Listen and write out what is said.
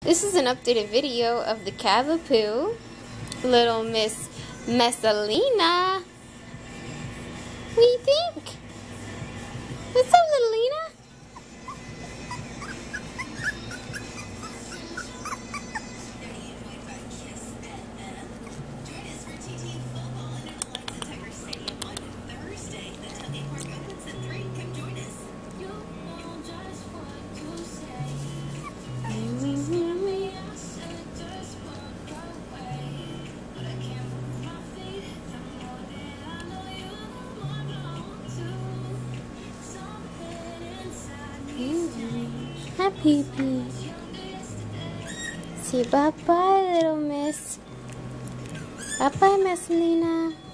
This is an updated video of the Cavapoo, little Miss Messalina. What do you think? What's up, little Lena? Hi, Pee-Pee. Say bye-bye, little miss. Bye-bye, Messalina.